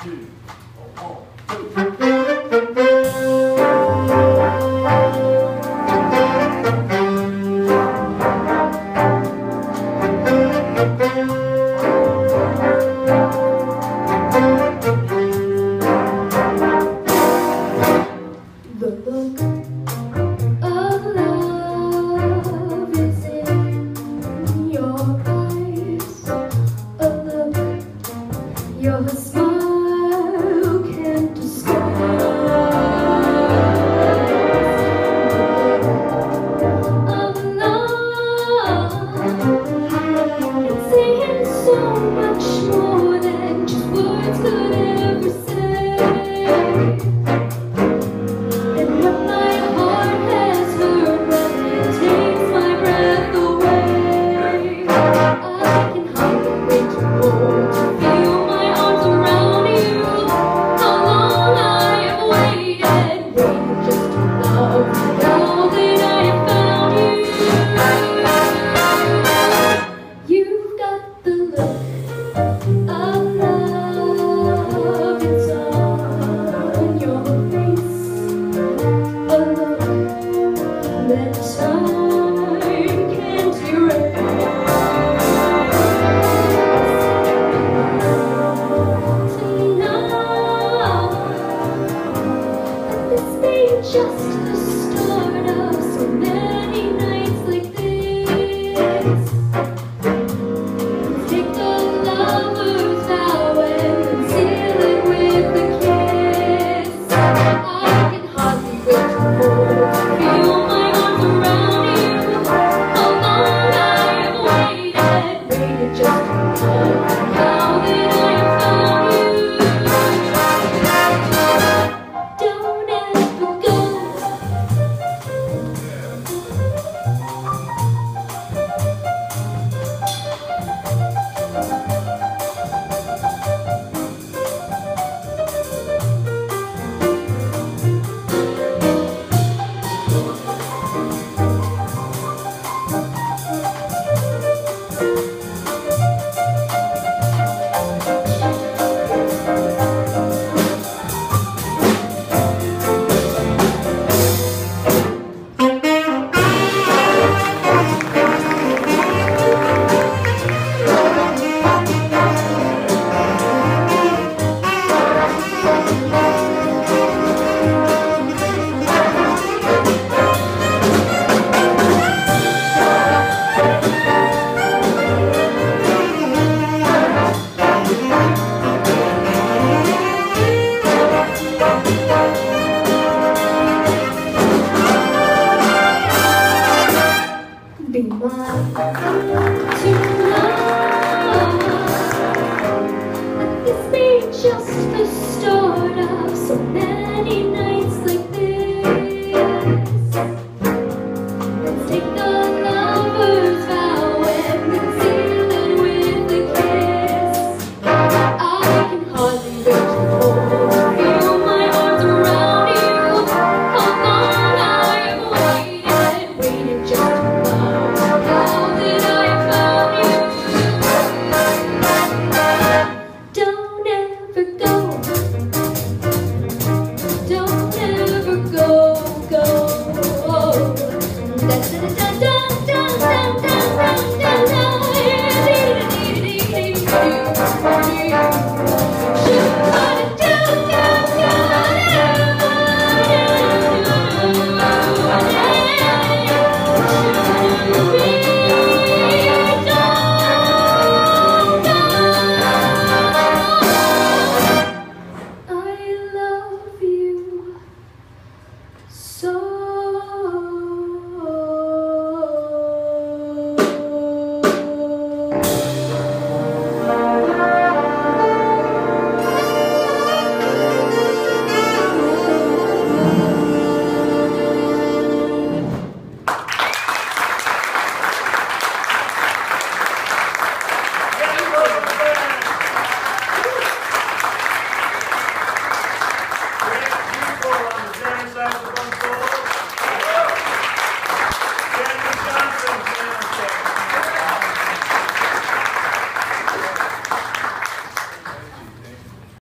Your smile can't disguise of love. It's saying so much more than just words could ever say. And what my heart has heard when it takes my breath away, I can hardly wait to hold you, feel my arms around you. How long I have waited just to love you. Now that I have found you, you've got the look of love inside your face, a look that time can't erase. This may just the start of so many nights like this. Take a lover's vow and seal it with a kiss. I can hardly wait to hold, feel my arms around you. How long I have waited just to love. Now that I have found you, don't ever go. Be mine tonight. Let this be just the start of so many